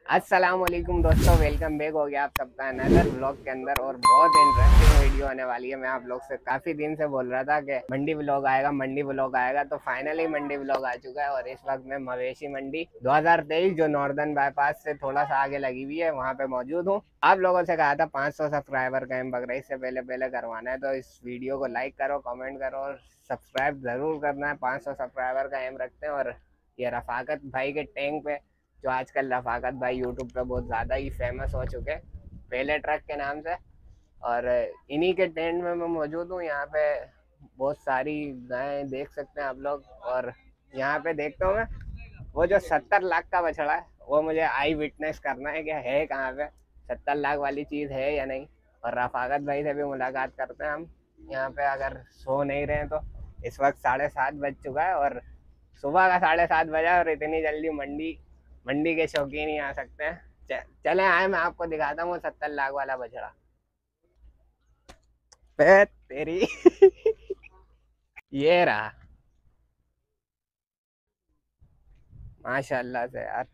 अस्सलाम वालेकुम दोस्तों, वेलकम बैक हो गया आप सबका अनदर व्लॉग के अंदर। और बहुत इंटरेस्टिंग वीडियो होने वाली है। मैं आप लोग से काफ़ी दिन से बोल रहा था कि मंडी व्लॉग आएगा, मंडी व्लॉग आएगा, तो फाइनली मंडी व्लॉग आ चुका है। और इस वक्त मैं मवेशी मंडी 2023 जो नॉर्दर्न बाईपास से थोड़ा सा आगे लगी हुई है वहाँ पे मौजूद हूँ। आप लोगों से कहा था 500 सब्सक्राइबर का एम पकड़ा, इससे पहले करवाना है, तो इस वीडियो को लाइक करो, कमेंट करो और सब्सक्राइब ज़रूर करना है। 500 सब्सक्राइबर का एम रखते हैं। और ये रफाकत भाई के टैंक पे, जो आजकल रफाकत भाई यूट्यूब पे बहुत ज़्यादा ही फेमस हो चुके, पहले ट्रक के नाम से। और इन्हीं के टेंट में मैं मौजूद हूँ। यहाँ पे बहुत सारी गायें देख सकते हैं आप लोग। और यहाँ पे देखता हूँ मैं वो जो 70 लाख का बछड़ा है, वो मुझे आई विटनेस करना है कि है कहाँ पे, 70 लाख वाली चीज़ है या नहीं। और रफाकत भाई से भी मुलाकात करते हैं हम यहाँ पे, अगर सो नहीं रहे हैं तो। इस वक्त 7:30 बज चुका है और सुबह का 7:30 बजा, और इतनी जल्दी मंडी के शौकीन ही आ सकते हैं। चले आए, मैं आपको दिखाता हूँ 70 लाख वाला बछड़ा। तेरी ये रहा, माशाल्लाह से यार,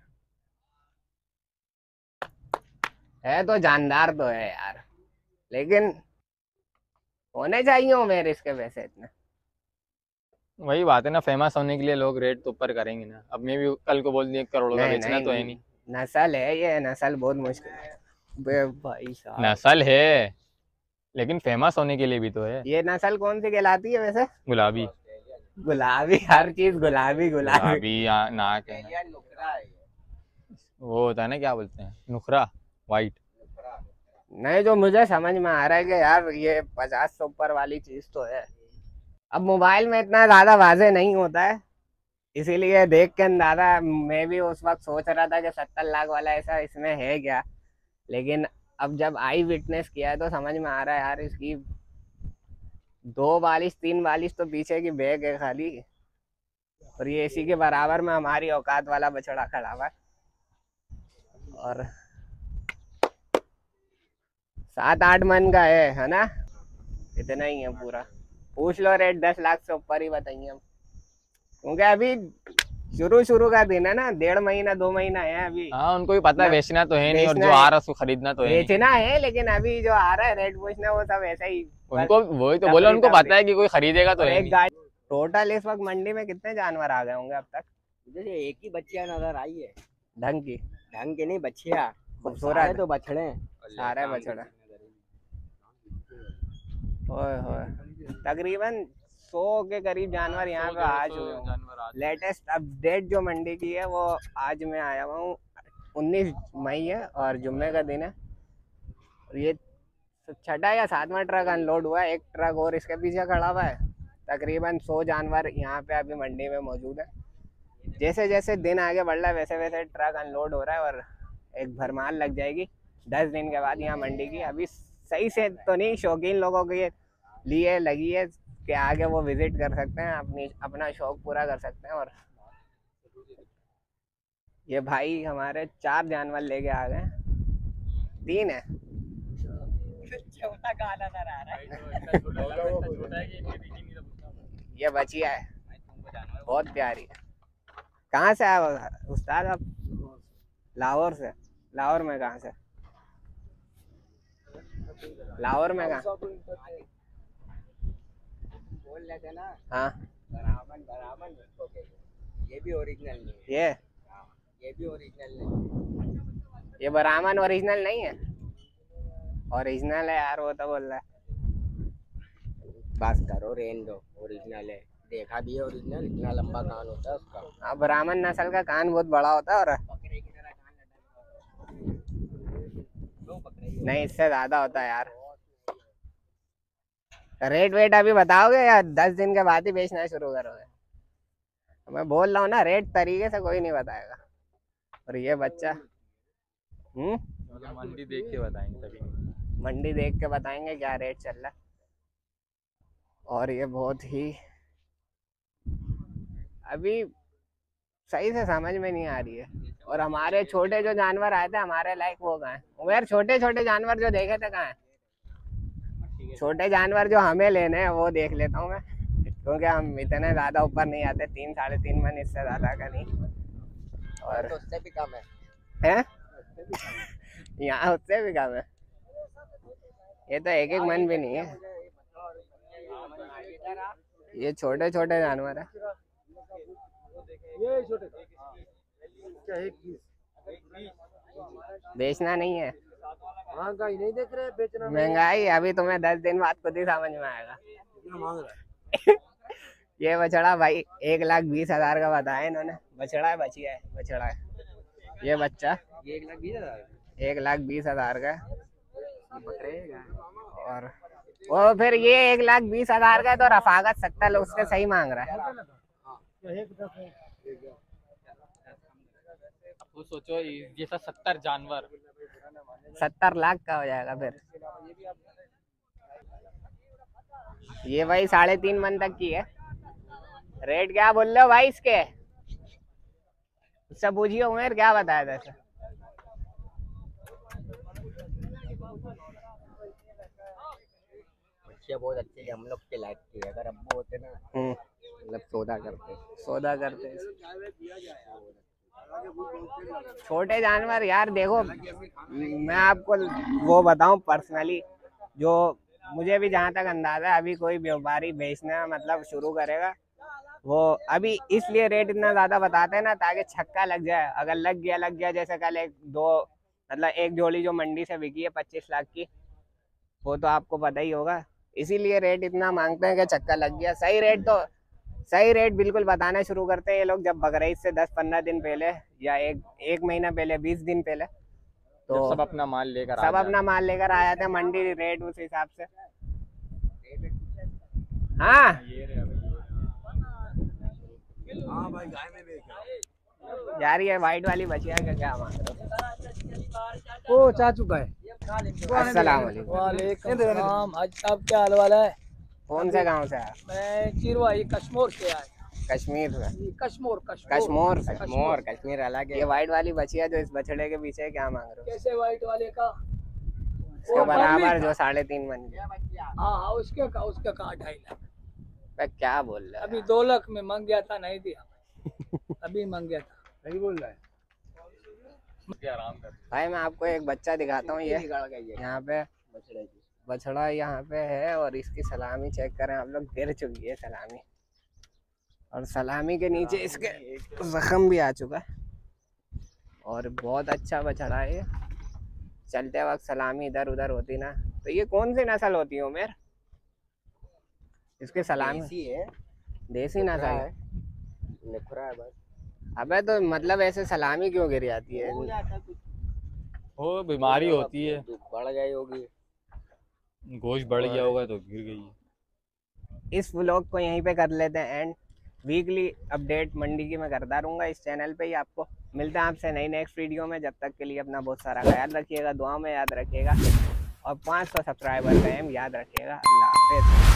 है तो जानदार तो है यार, लेकिन होने चाहिए उमेर इसके वैसे इतने। वही बात है ना, फेमस होने के लिए लोग रेट तो ऊपर करेंगे ना। अब मैं भी कल को बोल दिया करोड़ों का नहीं बेचना तो है नहीं, नहीं। नस्ल है ये, नस्ल बहुत मुश्किल है भाई साहब। नस्ल है लेकिन फेमस होने के लिए भी तो है। ये नस्ल कौन सी कहलाती है वैसे? गुलाबी। गुलाबी, हर चीज गुलाबी गुलाबी। गुलाबी नाक है ना। वो होता है ना, क्या बोलते हैं, नुखरा, वाइट। नहीं, जो मुझे समझ में आ रहा है कि यार ये 50 से ऊपर वाली चीज तो है। अब मोबाइल में इतना ज्यादा वाजे नहीं होता है, इसीलिए देख के अंदाजा। मैं भी उस वक्त सोच रहा था कि 70 लाख वाला ऐसा इसमें है क्या, लेकिन अब जब आई विटनेस किया है तो समझ में आ रहा है यार, इसकी 2 बालिश 3 बालिश तो पीछे की बैग है खाली। और ये इसी के बराबर में हमारी औकात वाला बछड़ा खड़ा हुआ है। और 7-8 मन का है ना, इतना ही है पूरा। पूछ लो रेट, 10 लाख से ऊपर ही बताइए हम, क्योंकि अभी शुरू का दिन है ना, 1.5 महीना 2 महीना है अभी हाँ, उनको भी पता है ना। बेचना तो है नहीं, और बेचना जो है, आ रहा है उसको खरीदना तो है नहीं। बेचना है, लेकिन अभी जो आ रहा है रेट पूछना, वो सब ऐसा ही बस उनको वही तो बोला, तफरी उनको तफरी। पता है कि कोई खरीदेगा तो और है एक नहीं। गाड़ी टोटल इस वक्त मंडी में कितने जानवर आ गए होंगे अब तक? जैसे एक ही बच्चियां नजर आई है, ढंग की, ढंग की नहीं बच्चियां, खूबसूरत तो बछड़े। सारे बछड़ा। ओए होए, तकरीबन 100 के करीब जानवर यहाँ पे आ चुके होंगे। लेटेस्ट अपडेट जो मंडी की है वो आज मैं आया हुआ हूँ, 19 मई है और जुम्मे का दिन है। और ये 6वां या 7वां ट्रक अनलोड हुआ है, एक ट्रक और इसके पीछे खड़ा हुआ है। तकरीबन 100 जानवर यहाँ पे अभी मंडी में मौजूद है। जैसे जैसे दिन आगे बढ़ रहा है वैसे वैसे ट्रक अनलोड हो रहा है, और एक भरमार लग जाएगी 10 दिन के बाद यहाँ मंडी की। अभी सही से तो नहीं, शौकीन लोगों के लिए लगी है कि आगे वो विजिट कर सकते हैं, अपना शौक पूरा कर सकते हैं। और ये भाई हमारे 4 जानवर लेके आ गए, 3 है। छोटा गाना नजर आ रहा है। ये बचिया है, बहुत प्यारी है। कहाँ से आया उस्ताद आप? लाहौर से? लाहौर में कहाँ से? लाहौर में कहाँ? बोल रहे थे ना, हाँ, बरामन बरामन इसको कहते हैं। ये भी ओरिजिनल नहीं है। ये भी ओरिजिनल नहीं। ये ब्राह्मण ओरिजिनल नहीं है? ओरिजिनल है यार, वो तो बोल रहा है। बस करो, रेन दो, ओरिजिनल है। देखा भी है ओरिजिनल, इतना लंबा कान होता है उसका। हाँ, ब्राह्मण नस्ल का कान बहुत बड़ा होता है। और बकरे की तरह कान लगा, नहीं, इससे ज्यादा होता है यार। रेट वेट अभी बताओगे या 10 दिन के बाद ही बेचना शुरू करोगे? मैं बोल रहा हूँ ना, रेट तरीके से कोई नहीं बताएगा। और ये बच्चा मंडी देख के बताएंगे तभी। मंडी देख के बताएंगे क्या रेट चल रहा है। और ये बहुत ही अभी सही से समझ में नहीं आ रही है। और हमारे छोटे जो जानवर आए थे हमारे लायक, वो कहाँ है? उमेर छोटे छोटे जानवर जो देखे थे कहाँ है? छोटे जानवर जो हमें लेने हैं वो देख लेता हूँ मैं, क्योंकि हम इतने ज्यादा ऊपर नहीं आते, 3 साढ़े 3 मन, इससे ज्यादा का नहीं। और तो उससे भी कम है। है यहाँ उससे भी कम है। ये तो एक एक मन भी नहीं है, ये छोटे छोटे जानवर है। ये छोटे बेचना नहीं है, महंगाई नहीं देख रहे, बेचना महंगाई अभी तुम्हें 10 दिन बाद खुद ही समझ में आएगा। मांग रहा है। ये बछड़ा भाई 1,20,000 का बताया इन्होंने। बछड़ा है, बचिया है, बछड़ा है। ये बच्चा ये 1,20,000 1,20,000 का है। बकरे और वो फिर ये 1,20,000 का है, तो रफाकत 70 उससे सही मांग रहा है। वो सोचो जैसा 70 जानवर 70 लाख का हो जाएगा फिर। ये भाई 3.5 मन तक की है। रेट क्या बोल रहे हो भाई इसके? उससे पूछिए उमेर क्या बताया था इसे? बच्चे बहुत अच्छे हैं, हम लोग के लायक के। अगर अब्बू होते ना मतलब सौदा करते। छोटे जानवर यार देखो, मैं आपको वो बताऊं पर्सनली, जो मुझे भी जहाँ तक अंदाजा है, अभी कोई व्यापारी बेचना मतलब शुरू करेगा, वो अभी इसलिए रेट इतना ज्यादा बताते हैं ना ताकि छक्का लग जाए। अगर लग गया जैसे कल एक जोड़ी जो मंडी से बिकी है 25 लाख की, वो तो आपको पता ही होगा। इसीलिए रेट इतना मांगते हैं कि छक्का लग गया। सही रेट बिल्कुल बताना शुरू करते हैं ये लोग जब बकरीद से 10-15 दिन पहले या एक महीना पहले, 20 दिन पहले, तो सब अपना माल लेकर आ जाते हैं मंडी रेट उस हिसाब से। हाँ भाई गाय में बेच जा रही है वाइट वाली बचिया का क्या मांग रहे हो? ओ चा चुका है। अस्सलाम वालेकुम। वालेकुम सलाम। हाजी साहब क्या हाल वाला है? कौन से गांव से आया? मैं चिरवा कश्मीर से आया। कश्मीर से? कश्मीर अलग है। ये वाइट वाली बचिया जो इस बछड़े के पीछे क्या मांग रहे हो? कैसे वाइट वाले का? इसके बराबर जो 3.5 मन की। हाँ उसके का 2.5 लाख। मैं क्या बोल रहा है? अभी 2 लाख में मांग गया था, नहीं दिया। अभी मांग गया था, नहीं बोल रहा है। आराम कर। भाई मैं आपको एक बच्चा दिखाता हूँ। ये यहाँ पे बछड़ा यहाँ पे है, और इसकी सलामी चेक करें आप लोग, गिर चुकी है सलामी, और सलामी के नीचे इसके जख्म भी आ चुका है। और बहुत अच्छा बछड़ा है ये। चलते वक्त सलामी इधर उधर होती ना, तो ये कौन सी नस्ल होती है उमेर? इसके सलामी है, देसी नस्ल है। नखरा है बस। अबे तो मतलब ऐसे सलामी क्यों गिर जाती है? वो बीमारी होती है, बढ़ गई होगी, गोश्त बढ़ गया होगा तो गिर गई है। इस व्लॉग को यहीं पे कर लेते हैं एंड। वीकली अपडेट मंडी की मैं करता रहूँगा इस चैनल पे ही। आपको मिलते हैं आपसे नई नेक्स्ट वीडियो में। जब तक के लिए अपना बहुत सारा ख्याल रखिएगा, दुआ में याद रखिएगा, और 500 सब्सक्राइबर का एम याद रखिएगा। अल्लाह हाफिज़।